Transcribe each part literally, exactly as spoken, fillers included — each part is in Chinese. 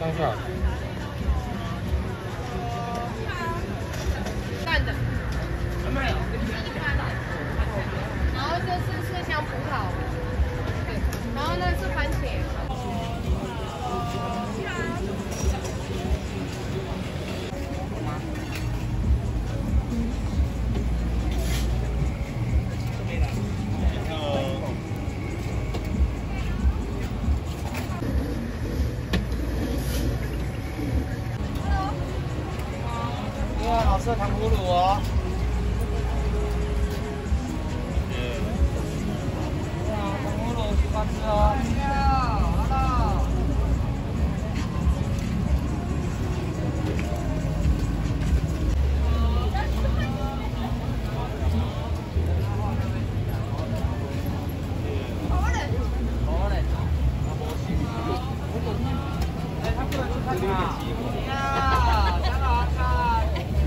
当下。 淡的。没有。然后这是麝香葡萄，对，然后那是番茄。 好吃的糖葫芦哦。对啊，糖葫芦喜欢吃哦。哎，他不能去看啊。呀，真好看。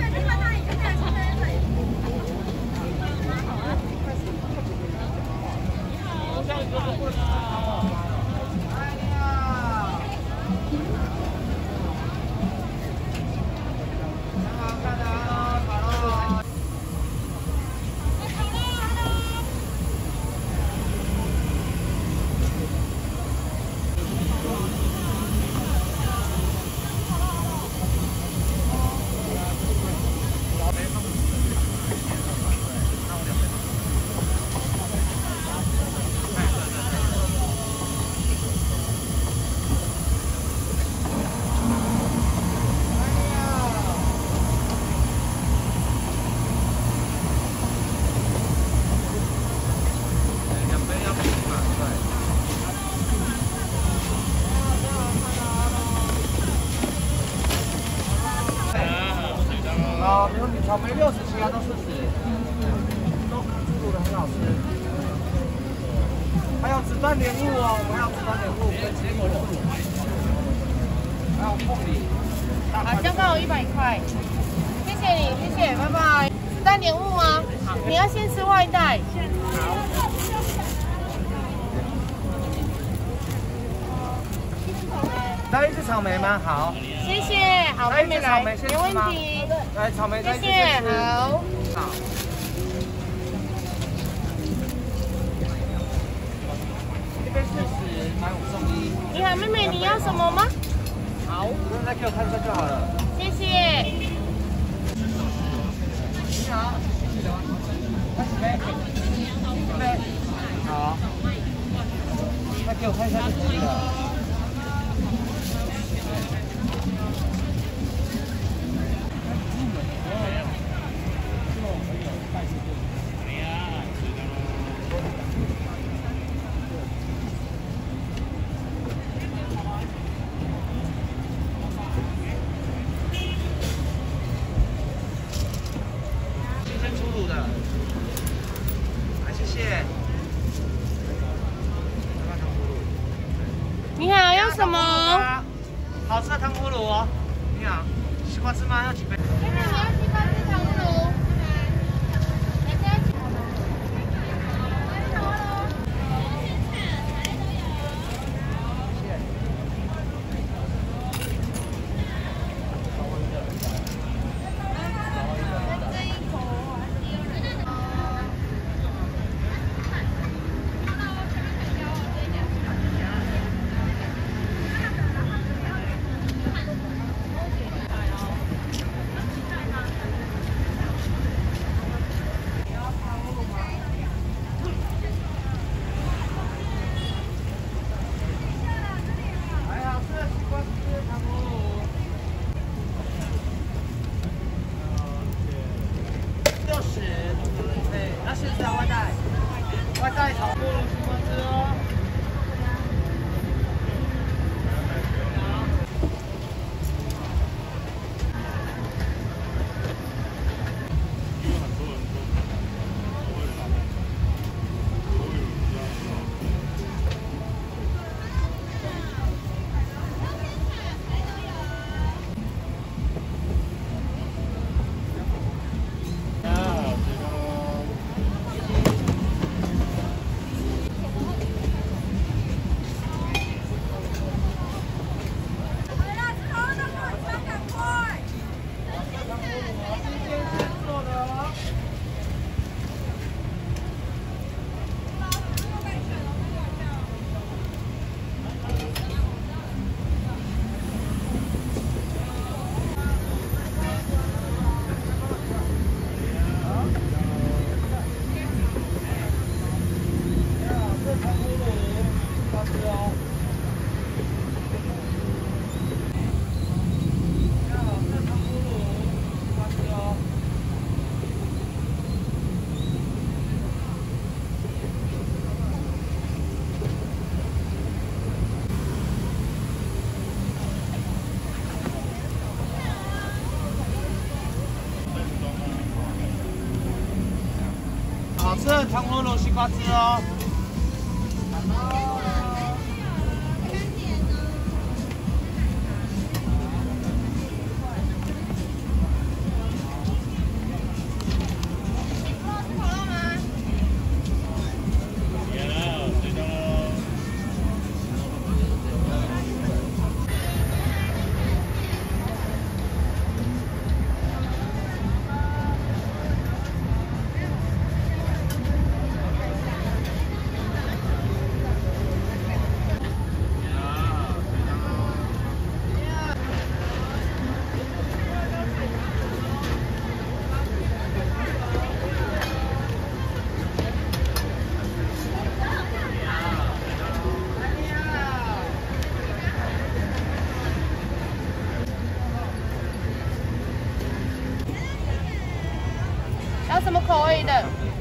好，没问题，草莓六十，其他都四十，都煮的很好吃。还有子弹莲雾哦，我们还有子弹莲雾跟结果树，还有凤梨。 好，这样刚好一百块，谢谢你，谢谢，拜拜。子弹莲雾吗？你要先吃外带。好。 再一次草莓吗？好。 谢谢，好，妹妹来，没问题。 来，草莓， 谢谢，好。 好。一杯四十，买五送一。 你好，妹妹，你要什么吗？ 好，不用再给我看一下就好了。 谢谢。 你好，开始呗。一杯。好。再给我看一下就可以了。 你好，要什么？ 好吃的糖葫芦哦。你好，西瓜汁吗？要几杯？ 妹妹，你要西瓜汁糖葫芦。 色糖葫芦西瓜汁哦。 要什么口味的？